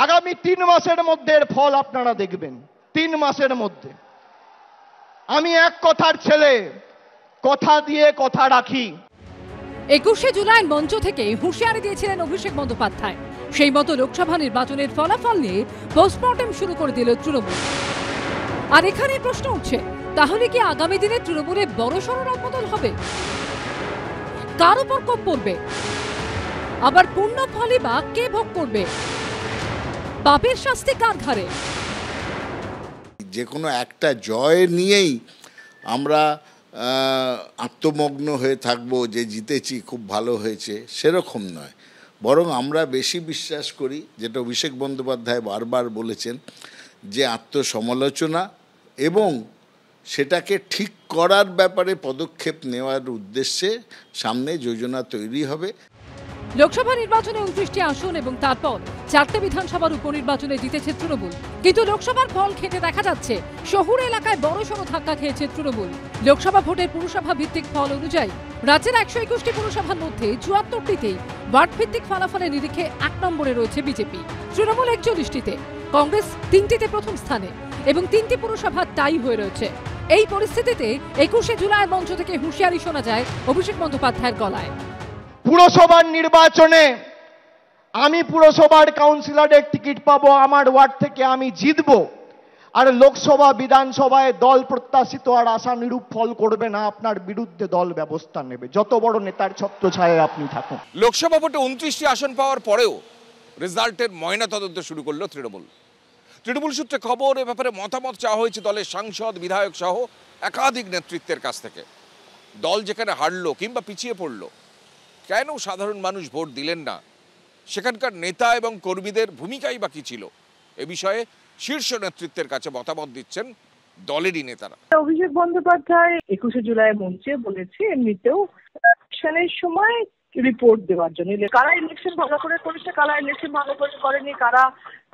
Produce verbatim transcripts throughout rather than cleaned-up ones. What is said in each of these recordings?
আগামী তিন মাসের মধ্যে এর ফল আপনারা দেখবেন। তিন মাসের মধ্যে। আমি এক কথার ছেলে, কথা দিয়ে কথা রাখি। একুশে জুলাই মঞ্চ থেকে হুঁশিয়ারি দিয়েছিলেন অভিষেক বন্দ্যোপাধ্যায়। সেই মতো লোকসভা নির্বাচনের ফলাফল নিয়ে পোস্টমর্টেম শুরু করে দিল তৃণমূল। আর এখানে প্রশ্ন উঠছে, তাহলে কি আগামী দিনে তৃণমূলে বড়সড় রদবদল হবে? কার উপর কোপ পড়বে? আবার পূর্ণ ফলই বা কে ভোগ করবে? পাপের শাস্তি কার ঘাড়ে? যে কোনো একটা জয় নিয়েই আমরা আত্মমগ্ন হয়ে থাকবো যে জিতেছি, খুব ভালো হয়েছে, সেরকম নয়। বরং আমরা বেশি বিশ্বাস করি, যেটা অভিষেক বন্দ্যোপাধ্যায় বারবার বলেছেন, যে আত্মসমালোচনা এবং সেটাকে ঠিক করার ব্যাপারে পদক্ষেপ নেওয়ার উদ্দেশ্যে সামনে যোজনা তৈরি হবে। লোকসভা নির্বাচনে উনত্রিশটি আসন এবং তারপর চারটে বিধানসভার উপনির্বাচনে জিতেছে তৃণমূল। কিন্তু লোকসভার ফল খেতে দেখা যাচ্ছে শহুর এলাকায় বড়সড় ধাক্কা খেয়েছে তৃণমূল। লোকসভা ভোটের পুরসভা ভিত্তিক ফল অনুযায়ী রাজ্যের একশো একুশটি পুরসভার মধ্যে চুয়াত্তরটিতেই ওয়ার্ড ভিত্তিক ফলাফলের নিরিখে এক নম্বরে রয়েছে বিজেপি, তৃণমূল একচল্লিশটিতে, কংগ্রেস তিনটিতে প্রথম স্থানে এবং তিনটি পুরসভা টাই হয়ে রয়েছে। এই পরিস্থিতিতে একুশে জুলাই মঞ্চ থেকে হুঁশিয়ারি শোনা যায় অভিষেক বন্দ্যোপাধ্যায়ের গলায়। পুরসভার নির্বাচনে আমি পুরসভার কাউন্সিলরের টিকিট পাবো, আমার ওয়ার্ড থেকে আমি জিতবো, আর লোকসভা বিধানসভায় দল প্রত্যাশিত আর আশানুরূপ ফল করবে না, আপনার বিরুদ্ধে দল ব্যবস্থা নেবে, যত বড় নেতার ছত্রছায়ায় আপনি থাকুন। লোকসভা ভোটে উনত্রিশটি আসন পাওয়ার পরেও রেজাল্টের ময়না তদন্ত শুরু করলো তৃণমূল। তৃণমূল সূত্রে খবর, এ ব্যাপারে মতামত চাওয়া হয়েছে দলের সাংসদ, বিধায়ক সহ একাধিক নেতৃত্বের কাছ থেকে। দল যেখানে হারলো কিংবা পিছিয়ে পড়লো, কেন সাধারণ মানুষ ভোট দিলেন না, সেখানকার নেতা এবং কর্মীদের ভূমিকাই বা কি ছিল, এ বিষয়ে শীর্ষ নেতৃত্বের কাছে মতামত দিচ্ছেন দলেরই নেতারা। অভিষেক বন্দ্যোপাধ্যায় একুশে জুলাই মঞ্চে বলেছে এমনিতেও ইলেকশনের সময় রিপোর্ট দেওয়ার জন্য, কারা ইলেকশন ভালো করে করেছে, কারা ইলেকশন ভালো করে করেনি, কারা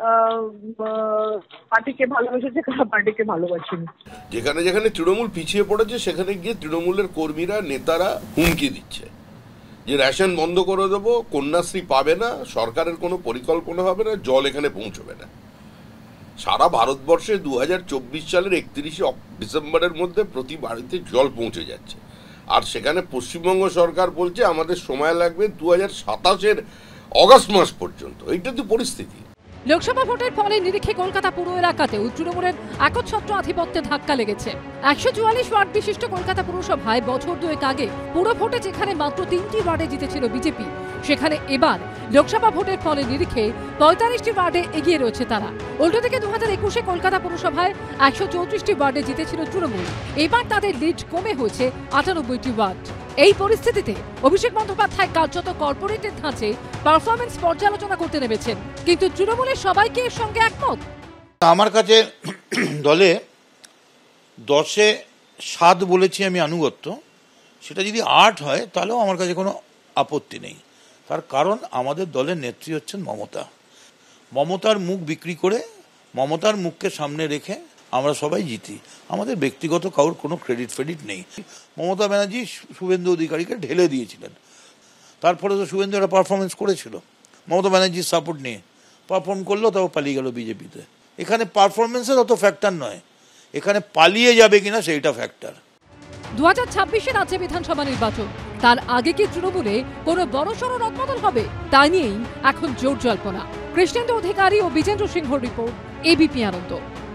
পার্টিকে ভালোবেসেছে, কারা পার্টিকে ভালোবাসেনি। যেখানে যেখানে তৃণমূল পিছিয়ে পড়েছে সেখানে গিয়ে তৃণমূলের কর্মীরা, নেতারা হুমকি দিচ্ছে যে রেশন বন্ধ করে দেবো, কন্যাশ্রী পাবে না, সরকারের কোনো পরিকল্পনা হবে না, জল এখানে পৌঁছবে না। সারা ভারতবর্ষে দু হাজার চব্বিশ সালের একত্রিশে ডিসেম্বরের মধ্যে প্রতি বাড়িতে জল পৌঁছে যাচ্ছে, আর সেখানে পশ্চিমবঙ্গ সরকার বলছে আমাদের সময় লাগবে দু হাজার সাতাশের অগস্ট মাস পর্যন্ত। এইটা তো পরিস্থিতি। লোকসভা ভোটের ফলে নিরিখে কলকাতা পুরো এলাকাতেও তৃণমূলের একচ্ছত্র আধিপত্যে ধাক্কা লেগেছে। একশো চুয়াল্লিশ ওয়ার্ড বিশিষ্ট কলকাতা পুরসভায় বছর দুয়েক আগে পুরো ভোটে যেখানে মাত্র তিনটি ওয়ার্ডে জিতেছিল বিজেপি, সেখানে এবার লোকসভা ভোটের ফলে নিরিখে পঁয়তাল্লিশটি ওয়ার্ডে এগিয়ে রয়েছে তারা। উল্টো দিকে দু হাজার একুশে কলকাতা পুরসভায় একশো চৌত্রিশটি ওয়ার্ডে জিতেছিল তৃণমূল, এবার তাদের লিড কমে হয়েছে আটানব্বইটি ওয়ার্ড। এই পরিস্থিতিতে অভিষেক বন্দ্যোপাধ্যায় কার্যত কর্পোরেটের ধাঁচে পারফরমেন্স পর্যালোচনা করতে নেমেছেন, কিন্তু তৃণমূলের সবাইকে এর সঙ্গে একমত। আমার কাছে দলে দশে সাত বলেছি আমি আনুগত্য, সেটা যদি আট হয় তাহলেও আমার কাছে কোনো আপত্তি নেই। তার কারণ আমাদের দলের নেত্রী হচ্ছেন মমতা। মমতার মুখ বিক্রি করে, মমতার মুখকে সামনে রেখে আমরা সবাই জিতি। আমাদের ব্যক্তিগত কারোর কোনো ক্রেডিট ফ্রেডিট নেই। মমতা ব্যানার্জি শুভেন্দু অধিকারীকে ঢেলে দিয়েছিলেন, তারপরে তো শুভেন্দু একটা পারফরমেন্স করেছিল মমতা ব্যানার্জির সাপোর্ট নিয়ে, পারফর্ম করলো, তাও পালিয়ে গেল বিজেপিতে। এখানে পারফরমেন্সের অত ফ্যাক্টর নয়, এখানে পালিয়ে যাবে কিনা সেইটা ফ্যাক্টর। দু হাজার ছাব্বিশে রাজ্য বিধানসভা নির্বাচন, তার আগে কি তৃণমূলে কোনো বড়সড় রদবদল হবে, তা নিয়েই এখন জোর জল্পনা। কৃষ্ণেন্দু অধিকারী ও বিজেন্দ্র সিংহর রিপোর্ট, এবিপি আনন্দ।